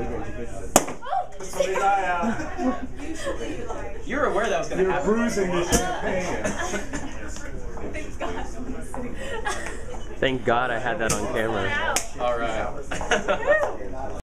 You're aware that was going to happen. You're bruising the champagne. Thank God I had that on camera. All right.